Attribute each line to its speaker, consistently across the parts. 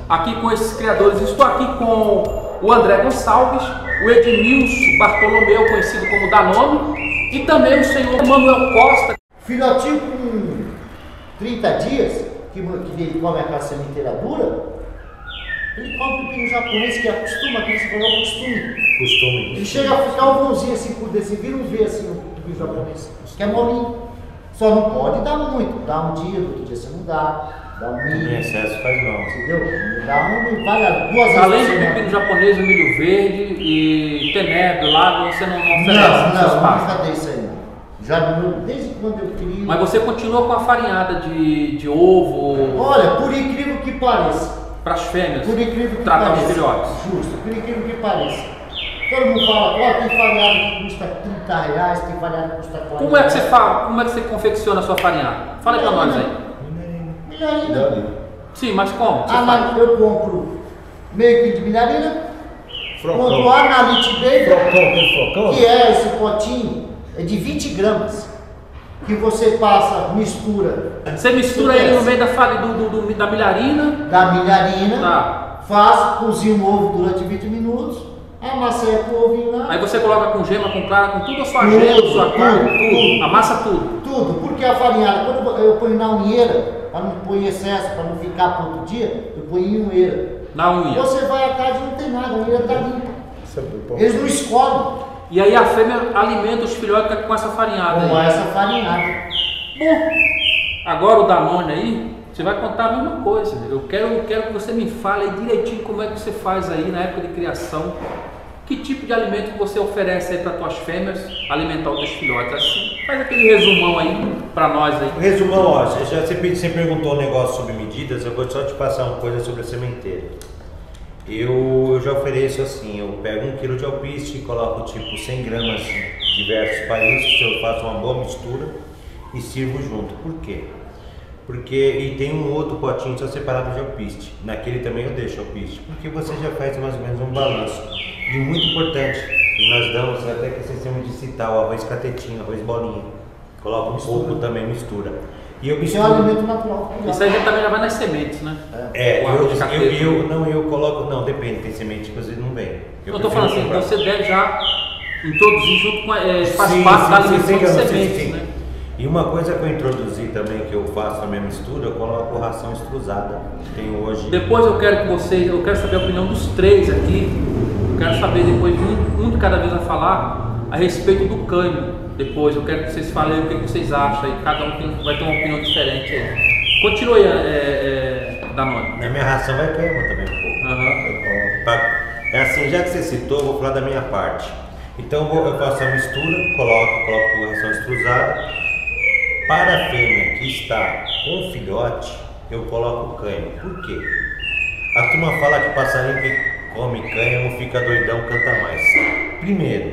Speaker 1: aqui com esses criadores. Estou aqui com o André Gonçalves, o Edmilson Bartolomeu, conhecido como Danone, e também o senhor Manuel Costa.
Speaker 2: Filhotinho com 30 dias, que ele come aquela sementeira dura, ele come pepino japonês, que acostuma, que se falou costume. Ele chega a ficar um bonzinho assim, por desse, vira um V assim, o pepino japonês, que é molinho. Só não pode dar muito, dá um dia, outro dia você não dá um milho.
Speaker 3: Em excesso faz mal.
Speaker 2: Entendeu? Dá várias, 2 vezes.
Speaker 1: Além do pepino japonês, o milho verde e tenebro lá, você não oferece?
Speaker 2: Não, nunca dei isso aí não. Já desde quando eu crio.
Speaker 1: Mas você continua com a farinhada de ovo?
Speaker 2: Olha, por incrível que pareça.
Speaker 1: Para as fêmeas?
Speaker 2: Por incrível que
Speaker 1: tratar
Speaker 2: pareça.
Speaker 1: os filhotes?
Speaker 2: Justo, por incrível que pareça. Todo mundo fala, ó, tem farinhada que custa R$30, tem farinhada que custa 40.
Speaker 1: Como é que você fala? Como é que você confecciona a sua farinhada? Fala aí pra nós aí.
Speaker 2: Milharina.
Speaker 1: Sim, mas como? Você faz?
Speaker 2: Eu compro meio quilo de milharina, compro Analyte Baby, que é esse potinho, é de 20 gramas, que você passa, mistura.
Speaker 1: Você mistura ele no meio da milharina?
Speaker 2: Da milharina,
Speaker 1: tá.
Speaker 2: Faz, cozinha o ovo durante 20 minutos, amassa com o ovinho lá.
Speaker 1: Aí você coloca com gema, com clara, com tudo a sua gema, sua carne, tudo. Amassa tudo.
Speaker 2: Tudo, porque a farinhada, quando eu ponho na unheira, para não pôr em excesso, para não ficar para outro dia, eu ponho em unheira.
Speaker 1: Na unha.
Speaker 2: Você vai à tarde e não tem nada, a unheira está limpa. Eles não escolhem.
Speaker 1: E aí a fêmea alimenta os filhotes com essa farinhada.
Speaker 2: Com essa farinhada.
Speaker 1: Bom, agora o Danone aí, você vai contar a mesma coisa. Eu quero que você me fale aí direitinho como é que você faz aí na época de criação. Que tipo de alimento que você oferece aí para as tuas fêmeas alimentar os teus filhotes? Assim, faz aquele resumão aí para nós aí.
Speaker 3: Resumão, ó, você perguntou um negócio sobre medidas, eu vou só te passar uma coisa sobre a sementeira. Eu já ofereço assim, eu pego 1 kg de alpiste, coloco tipo 100 gramas de diversos países, eu faço uma boa mistura e sirvo junto. Por quê? E tem um outro potinho só separado de alpiste. Naquele também eu deixo alpiste, porque você já faz mais ou menos um balanço. E muito importante, nós damos até que vocês têm de citar o arroz catetinho, arroz bolinha. Coloca um pouco também, mistura. E eu misturo.
Speaker 2: É um alimento natural.
Speaker 1: Isso aí também já vai nas sementes, né?
Speaker 3: Eu coloco, não, depende, tem semente que às vezes não vem.
Speaker 1: Eu tô falando assim, você deve já introduzir junto com, faz parte da alimentação de sementes, né?
Speaker 3: E uma coisa que eu introduzi também, que eu faço na minha mistura, eu coloco ração extrusada. Tenho hoje.
Speaker 1: Depois eu quero saber a opinião dos três aqui. Eu quero saber depois, um de cada vez a falar a respeito do cânhamo. Depois eu quero que vocês falem o que vocês acham aí. Cada um vai ter uma opinião diferente aí. Continue aí, Danone.
Speaker 3: Na minha ração vai cânhamo também um pouco. É assim, já que você citou, eu vou falar da minha parte. Então eu faço a mistura, coloco ração extrusada. Para a fêmea que está com filhote, eu coloco cânhamo. Por quê? A turma fala que passarinho que come cânhamo fica doidão, canta mais. Primeiro,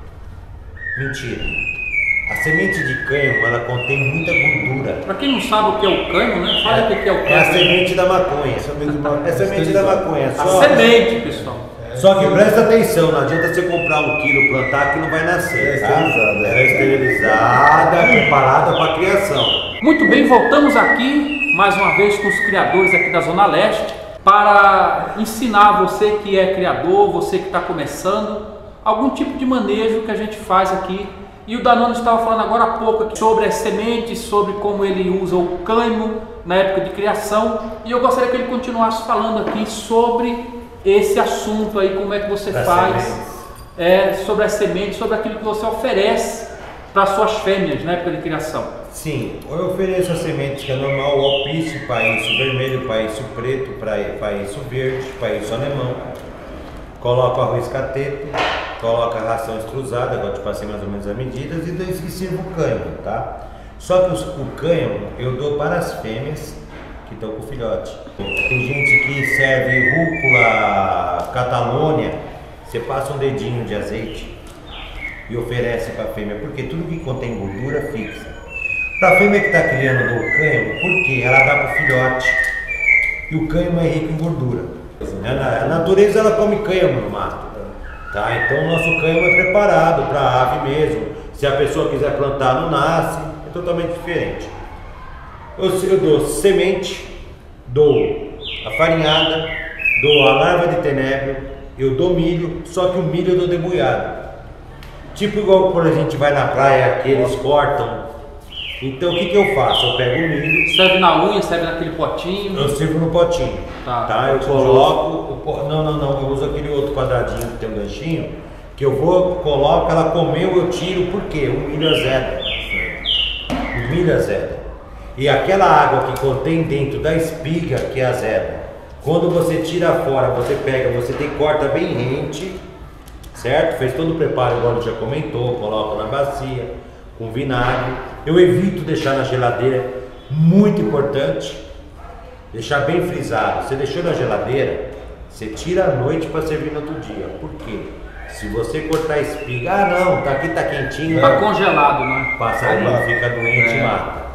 Speaker 3: mentira. A semente de cânhamo, ela contém muita gordura.
Speaker 1: Para quem não sabe o que é o cânhamo, né? Fala o que é o cânhamo.
Speaker 3: É a semente da maconha. É a semente da maconha.
Speaker 1: A semente, pessoal.
Speaker 3: Só que presta atenção, não adianta você comprar 1 quilo, plantar que não vai nascer. Ela é esterilizada, preparada para a criação.
Speaker 1: Muito bem, voltamos aqui mais uma vez com os criadores aqui da Zona Leste para ensinar você que é criador, você que está começando, algum tipo de manejo que a gente faz aqui. E o Danone estava falando agora há pouco aqui sobre as sementes, sobre como ele usa o cânhamo na época de criação. E eu gostaria que ele continuasse falando aqui sobre esse assunto aí, como é que você faz, sobre as sementes, sobre aquilo que você oferece para suas fêmeas na época de criação.
Speaker 3: Sim, eu ofereço as sementes que é normal, o alpiste, paíço vermelho, paíço preto, paíço verde, paíço alemão. Coloco arroz cateto, coloco a ração extrusada, agora te passei mais ou menos as medidas, e sirvo o cânhamo, tá? Só que o cânhamo eu dou para as fêmeas que estão com filhote. Tem gente que serve rúcula, Catalônia, você passa um dedinho de azeite e oferece para a fêmea, porque tudo que contém gordura fixa. Para a fêmea que está criando o cânhamo, porque ela dá para o filhote e o cânhamo é rico em gordura. A natureza ela come cânhamo no mato, tá? Então o nosso cânhamo é preparado para a ave mesmo. Se a pessoa quiser plantar, não nasce, é totalmente diferente. Eu dou semente, dou a farinhada, dou a larva de tenebro, eu dou milho, só que o milho eu dou debulhado. Tipo igual quando a gente vai na praia, que eles cortam. Então o que eu faço? Eu pego o milho.
Speaker 1: Serve na unha, serve naquele potinho?
Speaker 3: Eu sirvo no potinho. Tá? Eu coloco. Não, eu uso aquele outro quadradinho que tem um ganchinho. Que eu vou, coloco, ela comeu, eu tiro, por quê? O milho azeda. O milho azeda. E aquela água que contém dentro da espiga que azeda, quando você tira fora, você pega, você corta bem rente, certo? Fez todo o preparo, igual já comentou, coloca na bacia, com vinagre. Eu evito deixar na geladeira, muito importante, deixar bem frisado. Você deixou na geladeira, você tira à noite para servir no outro dia. Por quê? Se você cortar a espiga, não, tá aqui, tá quentinho.
Speaker 1: Tá congelado, né?
Speaker 3: Passarinho fica doente e mata.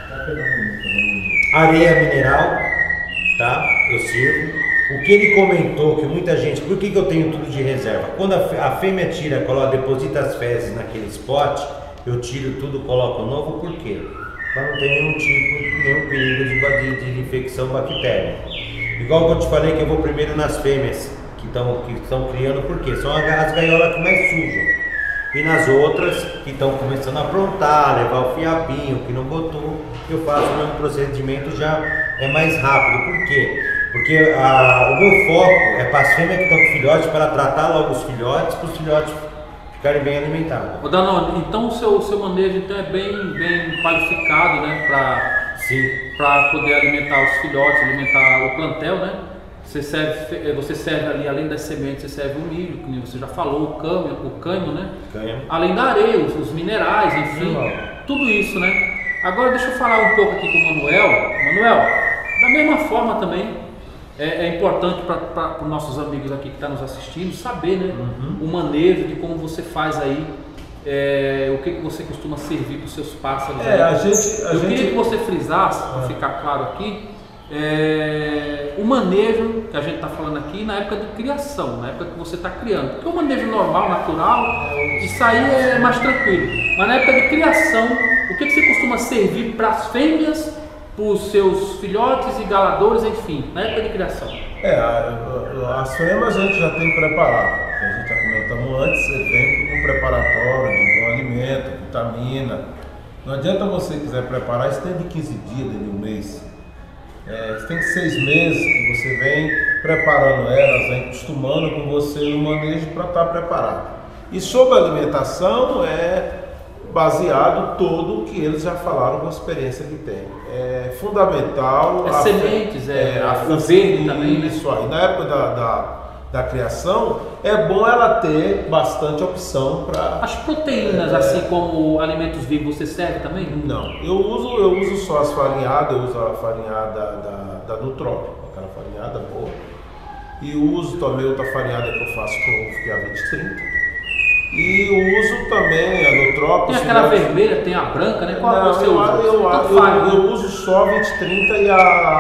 Speaker 3: Areia mineral, tá? Eu sirvo. O que ele comentou, que muita gente, por que eu tenho tudo de reserva? Quando a fêmea tira, deposita as fezes naquele spot, eu tiro tudo, coloco novo, por quê? Para não ter nenhum perigo de infecção bactérica. Igual que eu te falei que eu vou primeiro nas fêmeas que estão criando, por quê? São as gaiolas que mais sujam. E nas outras que estão começando a aprontar, levar o fiapinho, que não botou, eu faço o mesmo procedimento, já é mais rápido. Por quê? Porque o meu foco é para as fêmeas que estão com filhotes, para tratar logo os filhotes, para os filhotes ficarem bem alimentados.
Speaker 1: Ô Danone, então o seu manejo então, é bem qualificado, né? Para poder alimentar os filhotes, alimentar o plantel, né? Você serve ali, além das sementes, você serve o milho, como você já falou, o cânhamo, né? Além da areia, os minerais, enfim, tudo isso, né? Agora deixa eu falar um pouco aqui com o Manuel. Manuel, da mesma forma também, é importante para os nossos amigos aqui que estão nos assistindo saber, né? O manejo de como você faz aí, o que você costuma servir para os seus pássaros. Eu queria que você frisasse, para ficar claro aqui, o manejo que a gente está falando aqui na época de criação, na época que você está criando. Porque o manejo normal, natural, isso aí é mais tranquilo. Mas na época de criação, o que você costuma servir para as fêmeas, para os seus filhotes e galadores, enfim, na época de criação?
Speaker 4: As fêmeas a gente já tem preparado. A gente já comentamos antes, você vem com um preparatório de bom alimento, vitamina. Não adianta você quiser preparar, isso tem de 15 dias, de um mês. Tem 6 meses que você vem preparando elas, vem acostumando com você no manejo para estar preparado. E sobre a alimentação é baseado todo o que eles já falaram com a experiência que tem. É fundamental.
Speaker 1: Sementes, o verde também, né?
Speaker 4: Isso aí. Na época da criação, é bom ela ter bastante opção para...
Speaker 1: As proteínas, assim como alimentos vivos, você serve também?
Speaker 4: Não, eu uso só as farinhadas, eu uso a farinhada da Nutrópico, aquela farinhada boa. E uso também outra farinhada que eu faço com ovo, que é a 2030. E uso também a Nutrópico.
Speaker 1: Tem aquela vermelha, tem a branca, né? Qual você usa?
Speaker 4: Eu uso só a 2030 e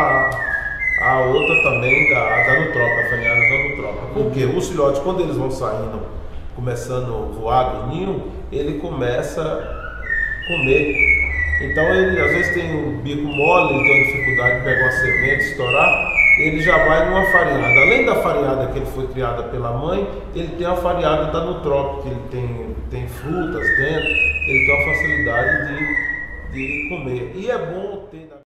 Speaker 4: a outra também da Nutrópico, a farinhada da Nutrópico. Porque os filhotes, quando eles vão saindo, começando a voar do ninho, ele começa a comer. Então ele às vezes tem o bico mole, ele tem uma dificuldade de pegar uma semente, estourar, ele já vai numa farinhada. Além da farinhada que ele foi criada pela mãe, ele tem a farinhada da Nutrópico, que ele tem frutas dentro, ele tem uma facilidade de comer. E é bom ter...